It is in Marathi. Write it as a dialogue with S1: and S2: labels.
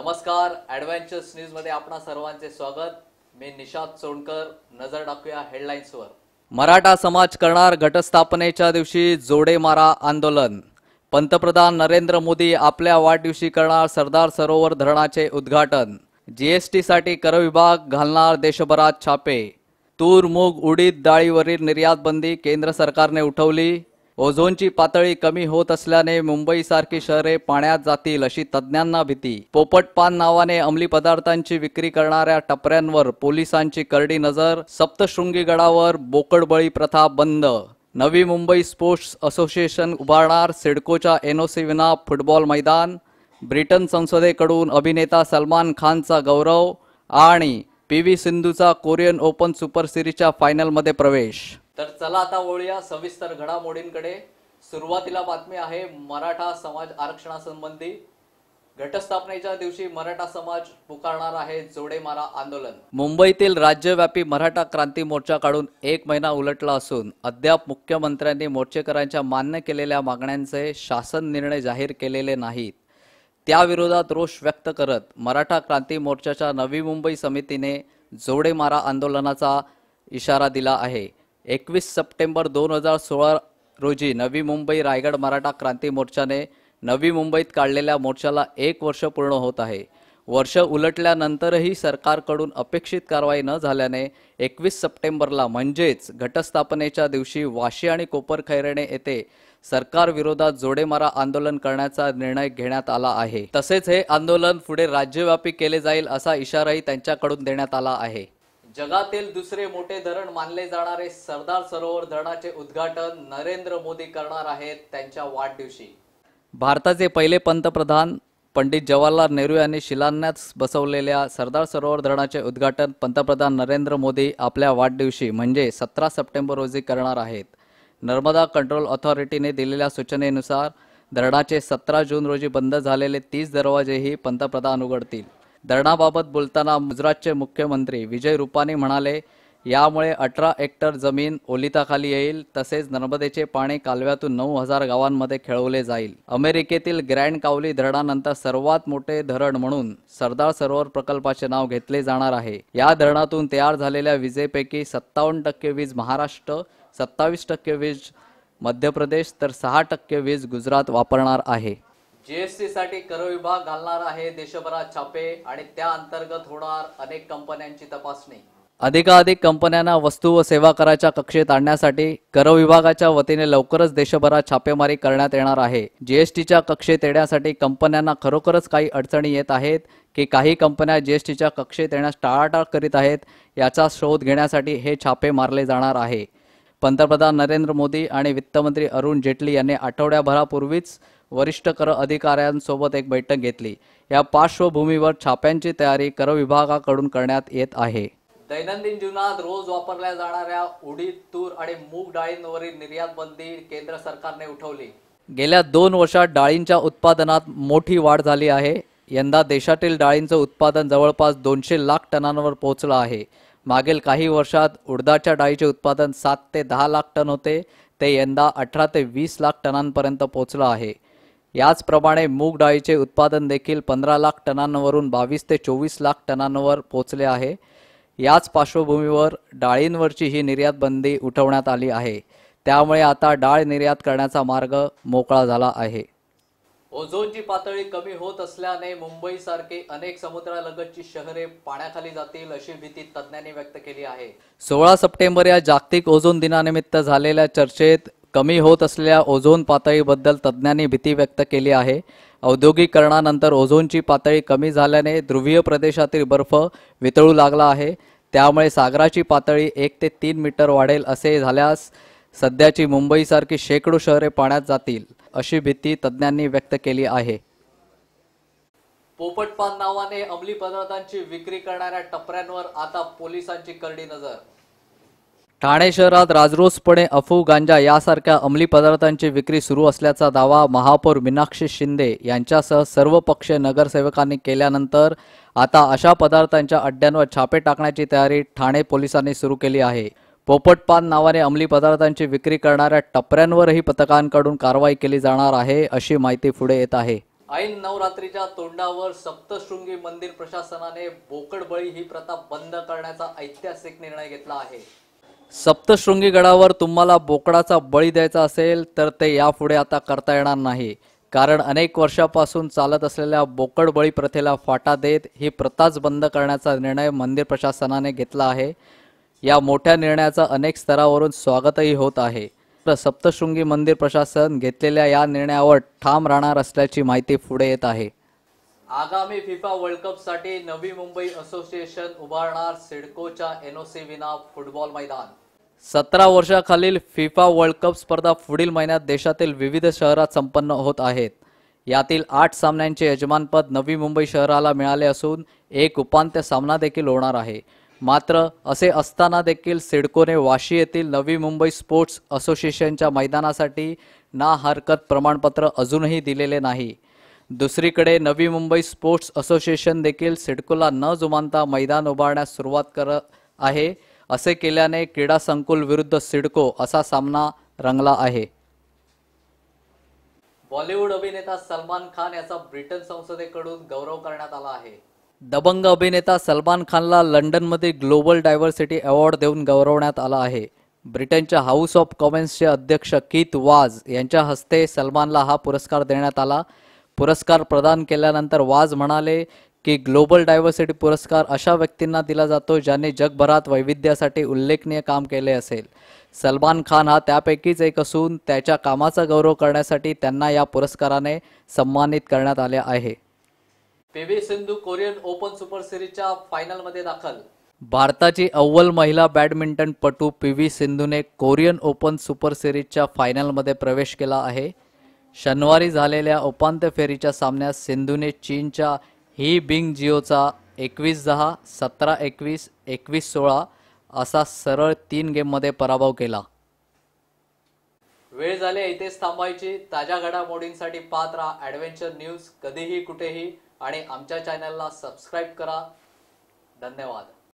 S1: नमस्कार, ॲडव्हेंचर्स न्यूज मध्ये आपणा सर्वांचे स्वागत। मी निशाद सोनकर। नजर टाकूया हेडलाईन्सवर। मराठा समाज करणार घटस्थापनेच्या दिवशी जोडे मारा आंदोलन। पंतप्रधान नरेंद्र मोदी आपल्या वाढदिवशी करणार सरदार सरोवर धरणाचे उद्घाटन। जीएसटी साठी कर विभाग घालणार देशभरात छापे। तूर, मूग, उडीद डाळीवरील निर्यात बंदी केंद्र सरकारने उठवली। ओझोनची पातळी कमी होत असल्याने मुंबईसारखी शहरे पाण्यात जातील अशी तज्ज्ञांना भीती। पोपट पान नावाने अंमली पदार्थांची विक्री करणाऱ्या टपऱ्यांवर पोलिसांची करडी नजर। सप्तशृंगी गडावर बोकडबळी प्रथा बंद। नवी मुंबई स्पोर्ट्स असोसिएशन उभारणार। सिडकोच्या एनओसी विना फुटबॉल मैदान। ब्रिटन संसदेकडून अभिनेता सलमान खानचा गौरव आणि पीव्ही सिंधूचा कोरियन ओपन सुपर सिरीजच्या फायनलमध्ये प्रवेश। तर चला आता वळूया सविस्तर घडामोडींकडे। सुरुवातीला बातमी आहे मराठा समाज आरक्षणासंबंधी। घटस्थापनेच्या दिवशी मराठा समाज पुकारणार आहे जोडे मारा आंदोलन। मुंबईतील राज्यव्यापी मराठा क्रांती मोर्चा काढून 1 महिना उलटला असून अद्याप मुख्यमंत्र्यांनी मोर्चेकरांच्या मान्य केलेल्या मागण्यांचे शासन निर्णय जाहीर केलेले नाहीत। त्याविरोधात रोष व्यक्त करत मराठा क्रांती मोर्चाच्या नवी मुंबई समितीने जोडे मारा आंदोलनाचा इशारा दिला आहे। 21 सप्टेंबर 2016 रोजी नवी मुंबई रायगड मराठा क्रांती मोर्चाने नवी मुंबईत काढलेल्या मोर्चाला 1 वर्ष पूर्ण होत आहे। वर्ष उलटल्यानंतरही सरकारकडून अपेक्षित कारवाई न झाल्याने 21 सप्टेंबरला म्हणजेच घटस्थापनेच्या दिवशी वाशी आणि कोपरखैरणे येथे सरकार विरोधात जोडेमारा आंदोलन करण्याचा निर्णय घेण्यात आला आहे। तसेच हे आंदोलन पुढे राज्यव्यापी केले जाईल असा इशाराही त्यांच्याकडून देण्यात आला आहे। जगातील दुसरे मोठे धरण मानले जाणारे सरदार सरोवर धरणाचे उद्घाटन नरेंद्र मोदी करणार आहेत त्यांच्या वाढदिवशी। भारताचे पहिले पंतप्रधान पंडित जवाहरलाल नेहरू यांनी शिलान्यास बसवलेल्या सरदार सरोवर धरणाचे उद्घाटन पंतप्रधान नरेंद्र मोदी आपल्या वाढदिवशी म्हणजे 17 सप्टेंबर रोजी करणार आहेत। नर्मदा कंट्रोल ऑथॉरिटीने दिलेल्या सूचनेनुसार धरणाचे 17 जून रोजी बंद झालेले 30 दरवाजेही पंतप्रधान उघडतील। धरणाबाबत बोलताना गुजरातचे मुख्यमंत्री विजय रूपानी म्हणाले, यामुळे 18 हेक्टर जमीन ओलिताखाली येईल। तसेच नर्मदेचे पाणी कालव्यातून 9000 गावांमध्ये खेळवले जाईल। अमेरिकेतील ग्रँड कावली धरणानंतर सर्वात मोठे धरण म्हणून सरदार सरोवर प्रकल्पाचे नाव घेतले जाणार आहे। या धरणातून तयार झालेल्या विजेपैकी 57% वीज महाराष्ट्र, 27% वीज मध्य प्रदेश तर 6% वीज गुजरात वापरणार आहे। जीएसटी साठी कर विभाग घालणार आहे देशभरात छापे आणि त्या अंतर्गत होणार अनेक कंपन्यांची तपासणी। अधिकाधिक कंपन्यांना वस्तू व सेवा कराच्या कक्षेत आणण्यासाठी कर विभागाच्या वतीने लवकरच देशभरात छापेमारी करण्यात येणार आहे। जीएसटीच्या कक्षेत येण्यासाठी कंपन्यांना खरोखरच काही अडचणी येत आहेत की काही कंपन्या जीएसटीच्या कक्षेत येण्यास टाळाटाळ करीत आहेत याचा शोध घेण्यासाठी हे छापे मारले जाणार आहे। पंतप्रधान नरेंद्र मोदी आणि वित्तमंत्री अरुण जेटली यांनी आठवड्याभरापूर्वीच वरिष्ठ कर अधिकाऱ्यांसोबत एक बैठक घेतली। या पार्श्वभूमीवर छाप्यांची तयारी कर विभागाकडून करण्यात येत आहे। दैनंदिन जीवनात रोज वापरल्या जाणाऱ्या उडीद, तूर आणि मूग डाळींवरील निर्यात बंदी केंद्र सरकारने उठवली। गेल्या 2 वर्षात डाळींच्या उत्पादनात मोठी वाढ झाली आहे। यंदा देशातील डाळींचे उत्पादन जवळपास 200 लाख टनांवर पोहोचले आहे। मागील काही वर्षात उडदाच्या डाळीचे उत्पादन 7 ते 10 लाख टन होते, ते यंदा 18 ते 20 लाख टनांपर्यंत पोहोचले आहे। याचप्रमाणे मूग डाळीचे उत्पादन देखील 15 लाख टनांवरून 22 ते 24 लाख टनांवर पोहोचले आहे। याच पार्श्वभूमीवर डाळींवरची ही निर्यात बंदी उठवण्यात आली आहे। त्यामुळे आता डाळ निर्यात करण्याचा मार्ग मोकळा झाला आहे। ओझोनची पातळी कमी होत असल्याने मुंबईसारखे अनेक समुद्रालगतची शहरे पाण्याखाली जातील अशी भीती तज्ज्ञांनी व्यक्त केली आहे। 16 सप्टेंबर या जागतिक ओझोन दिनानिमित्त झालेल्या चर्चेत कमी होत असलेल्या ओझोन पातळीबद्दल तज्ज्ञांनी भीती व्यक्त केली आहे। औद्योगिकरणानंतर ओझोनची पातळी कमी झाल्याने ध्रुवीय प्रदेशातील बर्फ वितळू लागला आहे। त्यामुळे सागराची पातळी 1 ते 3 मीटर वाढेल। असे झाल्यास सध्याची मुंबईसारखी शेकडो शहरे पाण्यात जातील अशी भीती तज्ज्ञांनी व्यक्त केली आहे। पोपट पान नावाने अंमली पदार्थांची विक्री करणाऱ्या टपऱ्यांवर आता पोलिसांची करडी नजर। ठाणे शहरात राजरोसपणे अफू, गांजा यासारख्या अंमली पदार्थांची विक्री सुरू असल्याचा दावा महापौर मीनाक्षी शिंदे यांच्यासह सर्वपक्षीय नगरसेवकांनी केल्यानंतर आता अशा पदार्थांच्या अड्ड्यांवर छापे टाकण्याची तयारी ठाणे पोलिसांनी सुरू केली आहे। पोपट पान नावाने अंमली पदार्थांची विक्री करणाऱ्या टपऱ्यांवरही पथकांकडून कारवाई केली जाणार आहे अशी माहिती पुढे येत आहे। ऐन नवरात्रीच्या तोंडावर सप्तशृंगी मंदिर प्रशासनाने बोकडबळी ही प्रथा बंद करण्याचा ऐतिहासिक निर्णय घेतला आहे। सप्तशृंगी गडावर तुम्हाला बोकडाचा बळी द्यायचा असेल तर ते यापुढे आता करता येणार नाही, कारण अनेक वर्षापासून चालत असलेल्या बोकडबळी प्रथेला फाटा देत ही प्रथाच बंद करण्याचा निर्णय मंदिर प्रशासनाने घेतला आहे। या मोठ्या निर्णयाचा अनेक स्तरावरून स्वागतही होत आहे। सप्तशृंगी मंदिर प्रशासन घेतलेल्या या निर्णयावर ठाम राहणार असल्याची माहिती पुढे येत आहे। आगामी फिफा वर्ल्ड कप साठी नवी मुंबई असोसिएशन उभारणार सिडकोच्या एनओसी विना फुटबॉल मैदान। 17 वर्षाखालील फिफा वर्ल्ड कप स्पर्धा पुढील महिन्यात देशातील विविध शहरात संपन्न होत आहेत। यातील 8 सामन्यांचे यजमानपद नवी मुंबई शहराला मिळाले असून एक उपांत्य सामना देखील होणार आहे। मात्र असे असताना देखील सिडकोने वाशी येथील नवी मुंबई स्पोर्ट्स असोसिएशनच्या मैदानासाठी ना हरकत प्रमाणपत्र अजूनही दिलेले नाही। दुसरीकडे नवी मुंबई स्पोर्ट्स असोसिएशन देखील सिडकोला न जुमानता मैदान उभारण्यास सुरुवात करत आहे। असे केल्याने क्रीडा संकुल विरुद्ध सिडको असा सामना रंगला आहे। बॉलिवूड अभिनेता सलमान खान याचा ब्रिटन संसदेकडून गौरव करण्यात आला आहे। दबंग अभिनेता सलमान खानला लंडनमध्ये ग्लोबल डायव्हर्सिटी अवॉर्ड देऊन गौरवण्यात आला आहे। ब्रिटनच्या हाऊस ऑफ कॉमन्सचे अध्यक्ष कीथ वाज यांच्या हस्ते सलमानला हा पुरस्कार देण्यात आला। पुरस्कार प्रदान केल्यानंतर वाज म्हणाले की ग्लोबल डायव्हर्सिटी पुरस्कार अशा व्यक्तींना दिला जातो ज्यांनी जगभरात वैविध्यासाठी उल्लेखनीय काम केले असेल। सलमान खान हा त्यापैकीच एक असून त्याच्या कामाचा गौरव करण्यासाठी त्यांना या पुरस्काराने सन्मानित करण्यात आले आहे। PV Sindhu Korean open super सिरीजच्या फायनलमध्ये दाखल। भारताची अव्वल महिला बॅडमिंटनपटू पीव्ही सिंधूने कोरियन ओपन सुपर सिरीजच्या फायनलमध्ये प्रवेश केला आहे। शनिवारी झालेल्या उपांत्य फेरीच्या सामन्यात सिंधूने चीनच्या ही बिंग जिओचा 21-10, 17-21, 21-16 असा सरळ 3 गेममध्ये पराभव केला। वेळ झाली इथेच थांबायची। ताज्या घडामोडींसाठी पाहत राहा ॲडव्हेंचर न्यूज कधीही कुठेही आणि आमच्या चॅनलला सबस्क्राइब करा। धन्यवाद।